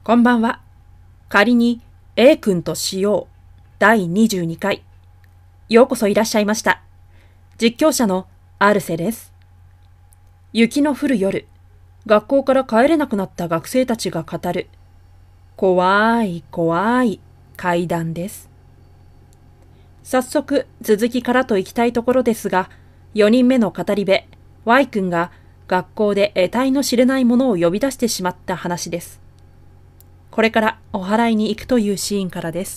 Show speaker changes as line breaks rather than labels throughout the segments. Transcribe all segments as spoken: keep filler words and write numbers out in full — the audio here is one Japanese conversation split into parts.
こんばんは。仮に A 君としようだいにじゅうにかい。ようこそいらっしゃいました。実況者のアルセです。雪の降る夜、学校から帰れなくなった学生たちが語る怖い怖い怪談です。早速続きからといきたいところですが、よにんめの語り部 Y 君が学校で得体の知れないものを呼び出してしまった話です。これからお祓いに行くというシーンからです。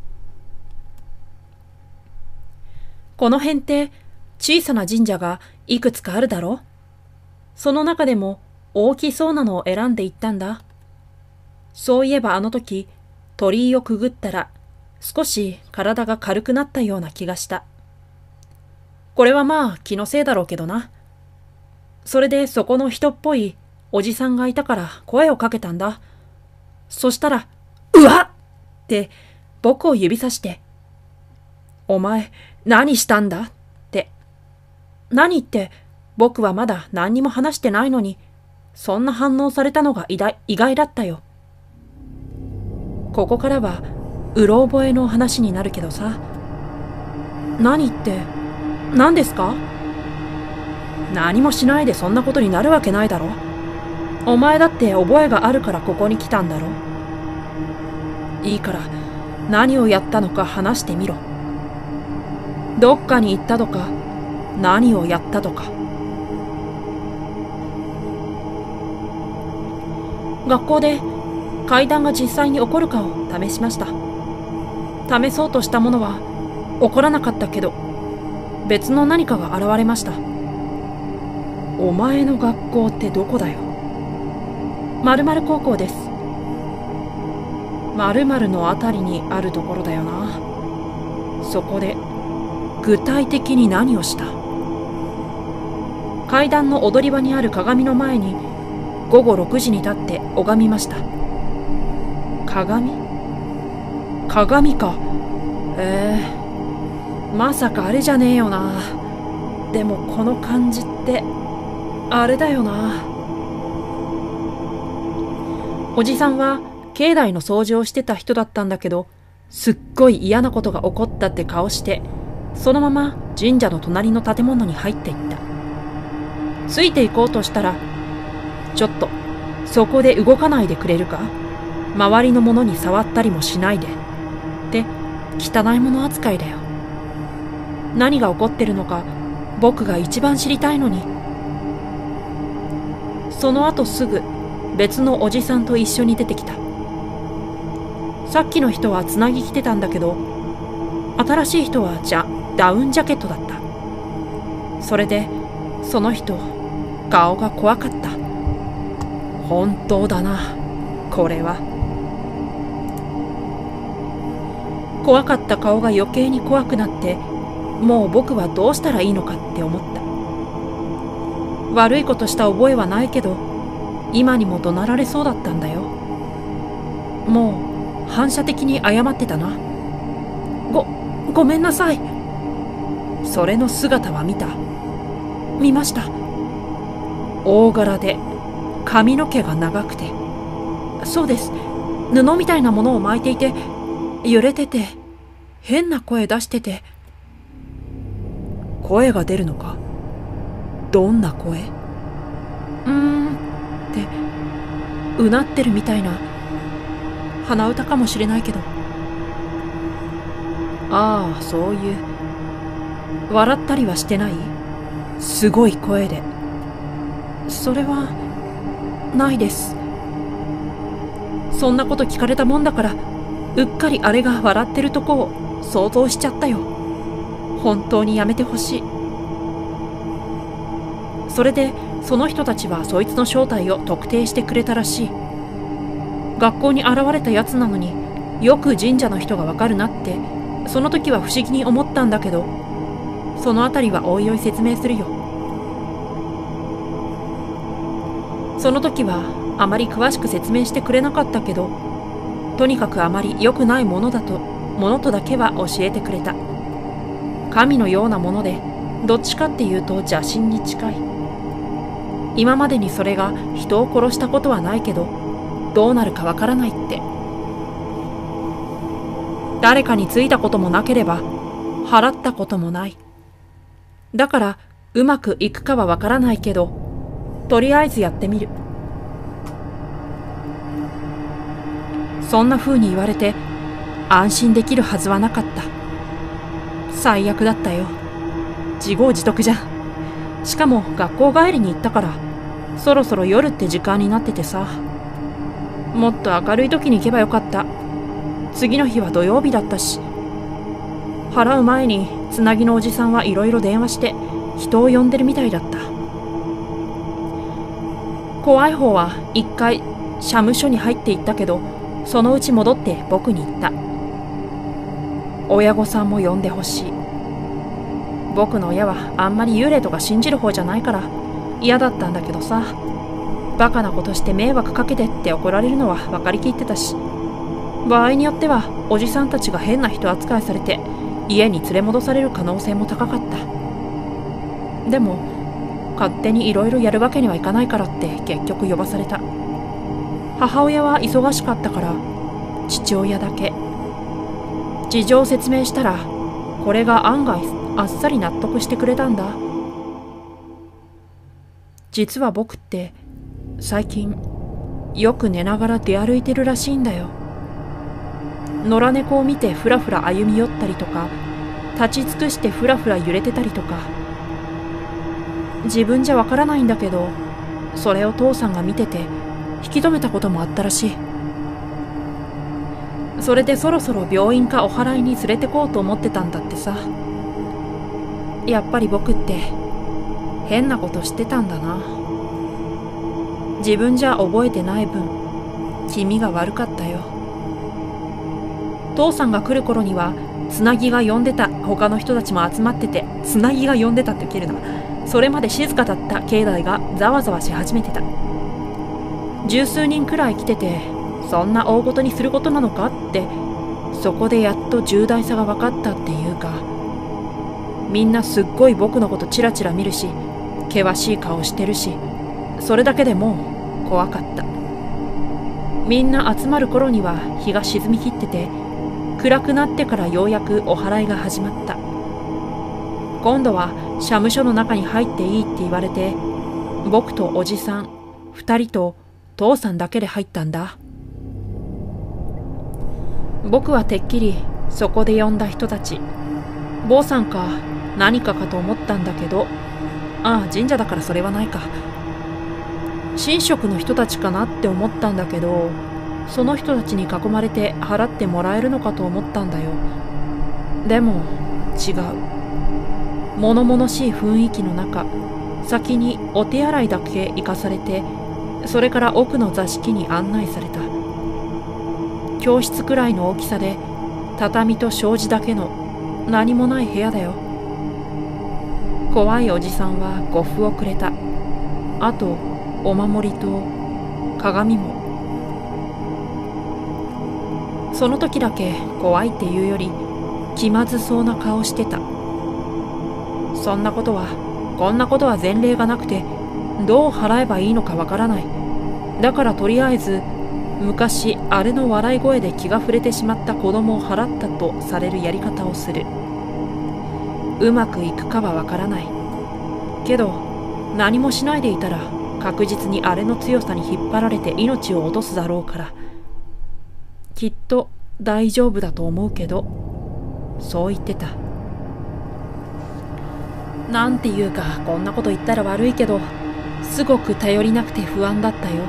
この辺って小さな神社がいくつかあるだろ？その中でも大きそうなのを選んでいったんだ。そういえばあの時鳥居をくぐったら少し体が軽くなったような気がした。これはまあ気のせいだろうけどな。それでそこの人っぽいおじさんがいたから声をかけたんだ。そしたら、うわっって僕を指さして、お前何したんだって。何って僕はまだ何にも話してないのに、そんな反応されたのが意外、意外だったよ。ここからはうろ覚えの話になるけどさ。何って何ですか？何もしないでそんなことになるわけないだろ。お前だって覚えがあるからここに来たんだろ。いいから何をやったのか話してみろ。どっかに行ったとか何をやったとか。学校で怪談が実際に起こるかを試しました。試そうとしたものは起こらなかったけど、別の何かが現れました。お前の学校ってどこだよ。〇〇高校です。〇〇のあたりにあるところだよな。そこで具体的に何をした？階段の踊り場にある鏡の前にごごろくじに立って拝みました。鏡？鏡か。えー、まさかあれじゃねえよな。でもこの感じってあれだよな。おじさんは境内の掃除をしてた人だったんだけど、すっごい嫌なことが起こったって顔して、そのまま神社の隣の建物に入っていった。ついていこうとしたら、ちょっとそこで動かないでくれるか？周りのものに触ったりもしないで。って汚いもの扱いだよ。何が起こってるのか僕が一番知りたいのに。その後すぐ別のおじさんと一緒に出てきた。さっきの人はつなぎ着てたんだけど、新しい人はじゃダウンジャケットだった。それでその人顔が怖かった。本当だな、これは。怖かった顔が余計に怖くなって、もう僕はどうしたらいいのかって思った。悪いことした覚えはないけど、今にも怒鳴られそうだったんだよ。もう反射的に謝ってたな。ご、ごめんなさい。それの姿は見た。見ました。大柄で髪の毛が長くて。そうです。布みたいなものを巻いていて、揺れてて、変な声出してて。声が出るのか？どんな声？うーんってうなってるみたいな鼻歌かもしれないけど。ああ、そういう笑ったりはしてない？すごい声で。それはないです。そんなこと聞かれたもんだから、うっかりあれが笑ってるとこを想像しちゃったよ。本当にやめてほしい。それでその人たちはそいつの正体を特定してくれたらしい。学校に現れたやつなのによく神社の人がわかるなってその時は不思議に思ったんだけど、そのあたりはおいおい説明するよ。その時はあまり詳しく説明してくれなかったけど、とにかくあまり良くないものだとものとだけは教えてくれた。神のようなもので、どっちかっていうと邪神に近い。今までにそれが人を殺したことはないけど、 どうなるかわからないって。誰かについたこともなければ払ったこともない。だからうまくいくかはわからないけど、とりあえずやってみる。そんな風に言われて安心できるはずはなかった。最悪だったよ。自業自得じゃん。しかも学校帰りに行ったから、そろそろ夜って時間になっててさ。もっと明るい時に行けばよかった。次の日は土曜日だったし。払う前につなぎのおじさんはいろいろ電話して人を呼んでるみたいだった。怖い方は一回社務所に入っていったけど、そのうち戻って僕に言った。親御さんも呼んでほしい。僕の親はあんまり幽霊とか信じる方じゃないから嫌だったんだけどさ、バカなことして迷惑かけてって怒られるのは分かりきってたし、場合によってはおじさんたちが変な人扱いされて家に連れ戻される可能性も高かった。でも勝手にいろいろやるわけにはいかないからって結局呼ばされた。母親は忙しかったから父親だけ。事情を説明したらこれが案外あっさり納得してくれたんだ。実は僕って最近よく寝ながら出歩いてるらしいんだよ。野良猫を見てふらふら歩み寄ったりとか、立ち尽くしてふらふら揺れてたりとか。自分じゃわからないんだけど、それを父さんが見てて引き止めたこともあったらしい。それでそろそろ病院かお祓いに連れてこうと思ってたんだってさ。やっぱり僕って変なことしてたんだな。自分じゃ覚えてない分気味が悪かったよ。父さんが来る頃にはつなぎが呼んでた他の人たちも集まってて、つなぎが呼んでたって切るな。それまで静かだった境内がざわざわし始めてた。十数人くらい来てて、そんな大ごとにすることなのかって、そこでやっと重大さが分かったっていうか、みんなすっごい僕のことチラチラ見るし、険しい顔してるし、それだけでもう怖かった。みんな集まる頃には日が沈みきってて、暗くなってからようやくお祓いが始まった。今度は社務所の中に入っていいって言われて、僕とおじさん二人と父さんだけで入ったんだ。僕はてっきりそこで呼んだ人たち、坊さんか何かかと思ったんだけど、ああ神社だからそれはないか。神職の人たちかなって思ったんだけど、その人たちに囲まれて払ってもらえるのかと思ったんだよ。でも違う。物々しい雰囲気の中、先にお手洗いだけ行かされて、それから奥の座敷に案内された。教室くらいの大きさで、畳と障子だけの何もない部屋だよ。怖いおじさんは呉服をくれた。あとお守りと鏡も。その時だけ怖いっていうより気まずそうな顔してた。そんなことはこんなことは前例がなくて、どう払えばいいのかわからない。だからとりあえず昔あれの笑い声で気が触れてしまった子供を払ったとされるやり方をする。うまくいくかはわからないけど、何もしないでいたら確実にあれの強さに引っ張られて命を落とすだろうから、きっと大丈夫だと思うけど、そう言ってた。なんていうか、こんなこと言ったら悪いけど、すごく頼りなくて不安だったよ。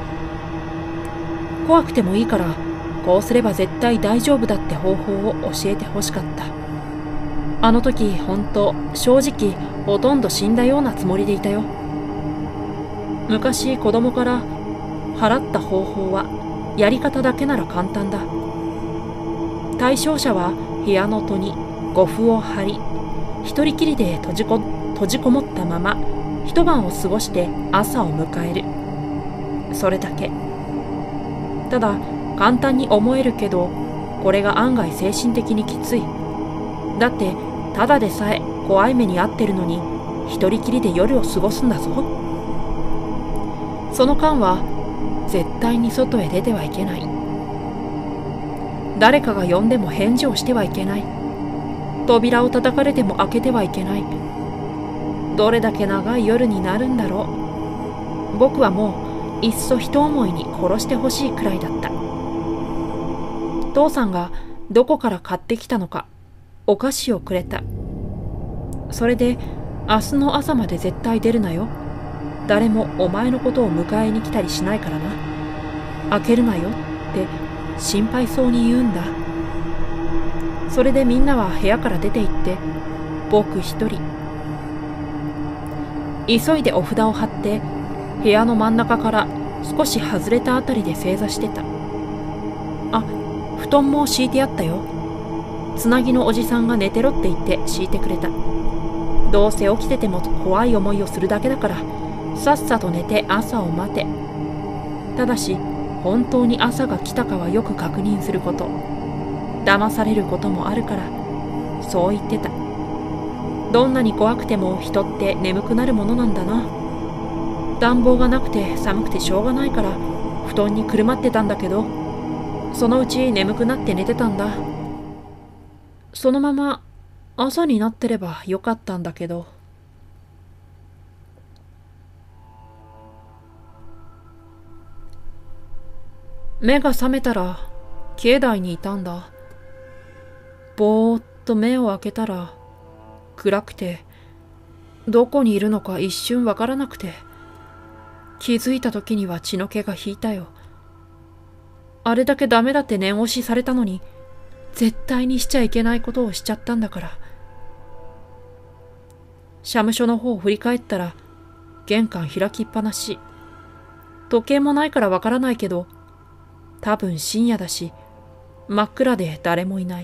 怖くてもいいから、こうすれば絶対大丈夫だって方法を教えてほしかった。あの時ほんと正直ほとんど死んだようなつもりでいたよ。昔子供から払った方法はやり方だけなら簡単だ。対象者は部屋の戸に呉服を張り、一人きりで閉じこ、閉じこもったまま一晩を過ごして朝を迎える。それだけ。ただ簡単に思えるけど、これが案外精神的にきつい。だってただでさえ怖い目に遭ってるのに一人きりで夜を過ごすんだぞ。その間は絶対に外へ出てはいけない。誰かが呼んでも返事をしてはいけない。扉を叩かれても開けてはいけない。どれだけ長い夜になるんだろう。僕はもういっそ一思いに殺してほしいくらいだった。父さんがどこから買ってきたのかお菓子をくれた。それで明日の朝まで絶対出るなよ。誰もお前のことを迎えに来たりしないからな。開けるなよって心配そうに言うんだ。それでみんなは部屋から出て行って、僕一人。急いでお札を貼って部屋の真ん中から少し外れたあたりで正座してた。あ、布団も敷いてあったよ。つなぎのおじさんが寝てろって言って敷いてくれた。どうせ起きてても怖い思いをするだけだから、さっさと寝て朝を待て。ただし本当に朝が来たかはよく確認すること。騙されることもあるから、そう言ってた。どんなに怖くても人って眠くなるものなんだな。暖房がなくて寒くてしょうがないから布団にくるまってたんだけど、そのうち眠くなって寝てたんだ。そのまま朝になってればよかったんだけど。目が覚めたら境内にいたんだ。ぼーっと目を開けたら暗くて、どこにいるのか一瞬わからなくて、気づいた時には血の気が引いたよ。あれだけダメだって念押しされたのに、絶対にしちゃいけないことをしちゃったんだから。社務所の方を振り返ったら玄関開きっぱなし。時計もないからわからないけど、多分深夜だし真っ暗で誰もいない。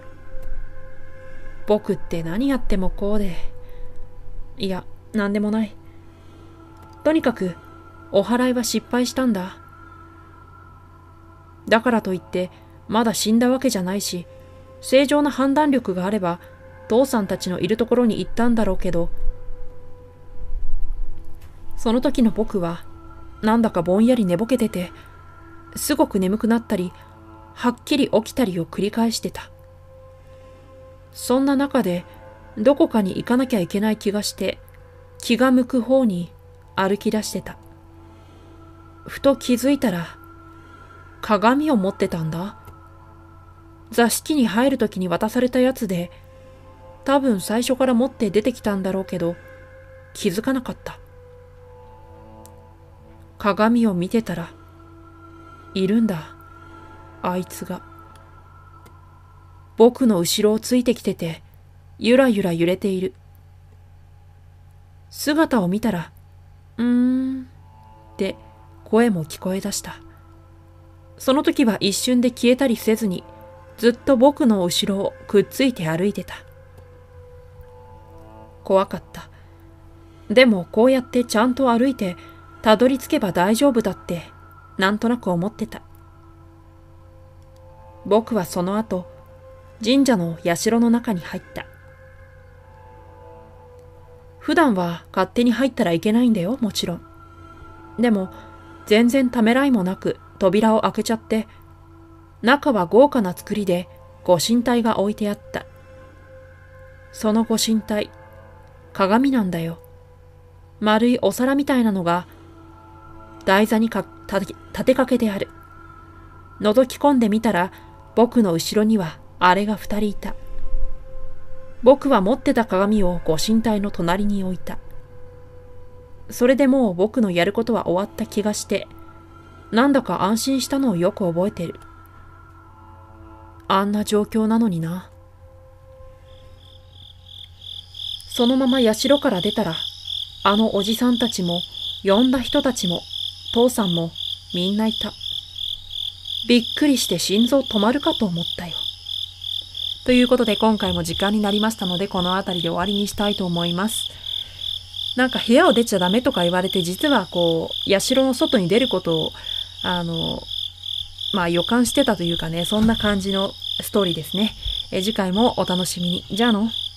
僕って何やってもこうで、いや、なんでもない。とにかくお祓いは失敗したんだ。だからといってまだ死んだわけじゃないし、正常な判断力があれば父さんたちのいるところに行ったんだろうけど、その時の僕はなんだかぼんやり寝ぼけてて、すごく眠くなったりはっきり起きたりを繰り返してた。そんな中でどこかに行かなきゃいけない気がして、気が向く方に歩き出してた。ふと気づいたら鏡を持ってたんだ。座敷に入るときに渡されたやつで、多分最初から持って出てきたんだろうけど、気づかなかった。鏡を見てたらいるんだ、あいつが。僕の後ろをついてきてて、ゆらゆら揺れている。姿を見たら、うーんって声も聞こえ出した。その時は一瞬で消えたりせずに、ずっと僕の後ろをくっついて歩いてた。怖かった。でもこうやってちゃんと歩いてたどり着けば大丈夫だってなんとなく思ってた。僕はその後神社の社の中に入った。普段は勝手に入ったらいけないんだよ、もちろん。でも全然ためらいもなく扉を開けちゃって、中は豪華な作りでご神体が置いてあった。そのご神体、鏡なんだよ。丸いお皿みたいなのが台座にか立てかけてある。覗き込んでみたら僕の後ろにはあれが二人いた。僕は持ってた鏡をご神体の隣に置いた。それでもう僕のやることは終わった気がして、なんだか安心したのをよく覚えてる。あんな状況なのにな。そのまま社から出たら、あのおじさんたちも、呼んだ人たちも、父さんも、みんないた。びっくりして心臓止まるかと思ったよ。ということで今回も時間になりましたので、この辺りで終わりにしたいと思います。なんか部屋を出ちゃダメとか言われて、実はこう、社の外に出ることを、あの、まあ予感してたというかね、そんな感じのストーリーですね。え次回もお楽しみに。じゃあの。